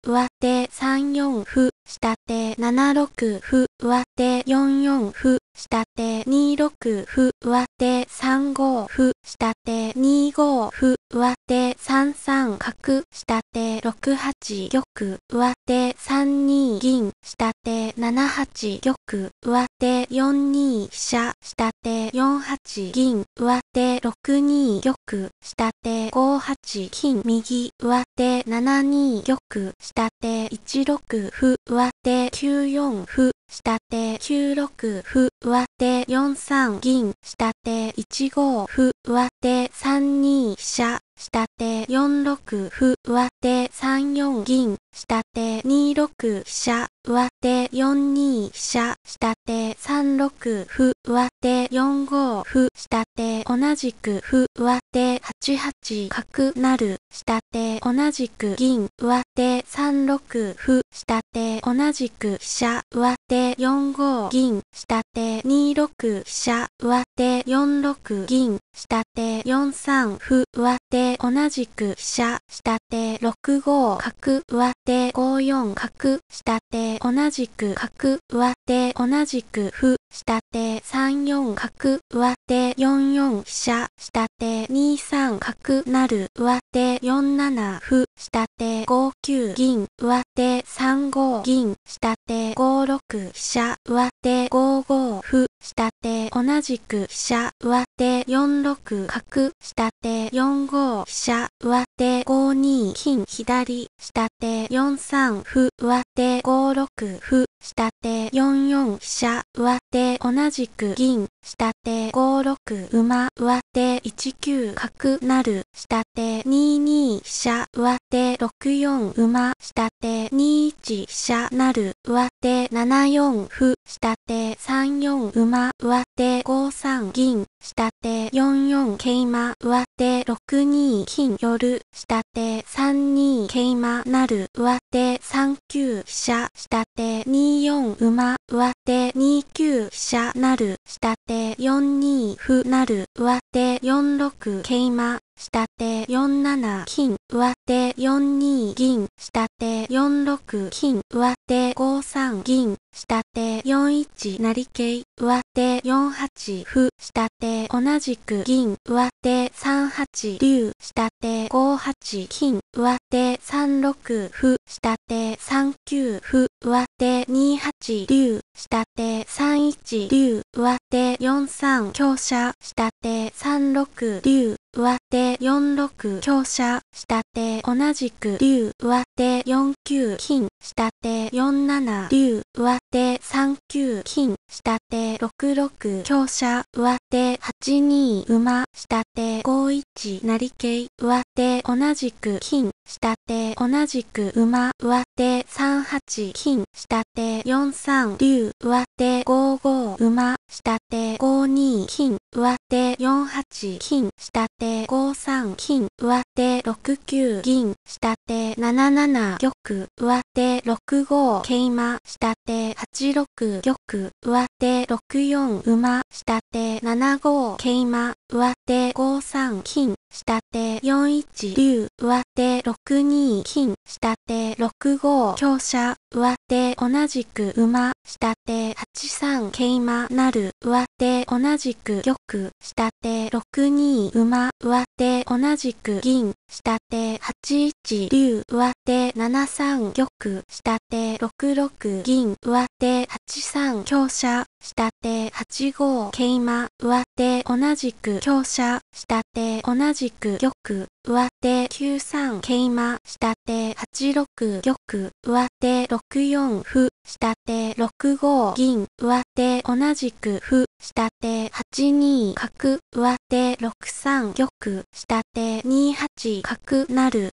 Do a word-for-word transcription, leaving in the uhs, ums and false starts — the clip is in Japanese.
上手さんよん歩、下手ななろく歩、上手よんよん歩、下手にろく歩、上手さんご歩、下手にご歩、上手さんさん角、下手ろくはち玉、上手さんに銀、下手ななはち玉、上手よんに飛車、下手よんはち銀、上手ろくに玉、下手ごはち金、右、上手ななに玉、下手いちろく歩、上手きゅうよん歩、下手きゅうろく歩、上手よんさん銀、下手いちご歩、上手さんに飛車、下手よんろく歩、上手さんよん銀、下手にろく飛車、上手よんに飛車、下手さんろく歩、上手よんご歩、下手同じく歩、上手はちはち角成、下手同じく銀、上手さんろく歩、下手同じく飛車、上手よんご銀、下手にろく飛車、上手よんろく銀、下手よんさん歩、上手同じく飛車、下手ろくご角、上手ごよん角、下手同じく角、上手同じく歩、下手さんよん角、上手よんよん飛車、下手にさん角成、上手よんなな歩、下手ごきゅう銀、上手さんご銀、下手ごろく飛車、上手ごご歩、下手同じく飛車、上手よんろく角、下手よんご飛車、上手ごに金左、下手よんさん歩、上手ごろく歩、下手よんよん飛車、上手同じく銀、下手ごろく馬、上手いちきゅう角成、下手にに飛車、上手ろくよん馬、下手にいち飛車成、上手ななよん歩、下手さんよん馬、上手ごさん銀、下手よんよん桂馬、上手ろくに金寄、下手さんに桂馬成、上手さんきゅう飛車、下手によん馬、上手にきゅう飛車成、下手よんに歩成、上手よんろく桂馬、下手よんなな金、上手よんに銀、下手よんろく金、上手ごさん銀、下手よんいち成桂、上手よんはち歩、下手同じく銀、上手さんはち竜、下手ごはち金、上手さんろく歩、下手さんきゅう歩、上手にはち竜、下手さんいち竜、上手よんさん香車、下手さんろく竜、上手よんろく香車、下手同じく竜、上手よんきゅう金、下手よんなな竜、上手さんきゅう金、下手ろくろく香車、上手はちに馬、下手ごいち成桂、上手同じく金、下手同じく馬、上手さんはち金、下手よんさん竜、上手ごご馬、下手ごに金、上手よんはち金、下手ごさん金、上手ろくきゅう銀、下手なななな玉、上手ろくご桂馬、下手はちろく玉、上手ろくよん馬、下手ななご桂馬、上手ごさん金、下手よんいち竜、上手ろくに金、下手ろくご香車、上手同じく馬、下手はちさん桂馬成、上手同じく玉、下手ろくに馬、上手同じく銀、下手はちいち竜、上手ななさん玉、下手ろくろく銀、上手はちさん香車、下手はちご桂馬、上手同じく香車、下手同じく玉、上手きゅうさん桂馬、下手はちろく玉、上手ろくよん歩、下手ろくご銀、上手同じく歩、下手はちに角、上手ろくさん玉、下手にはち角成、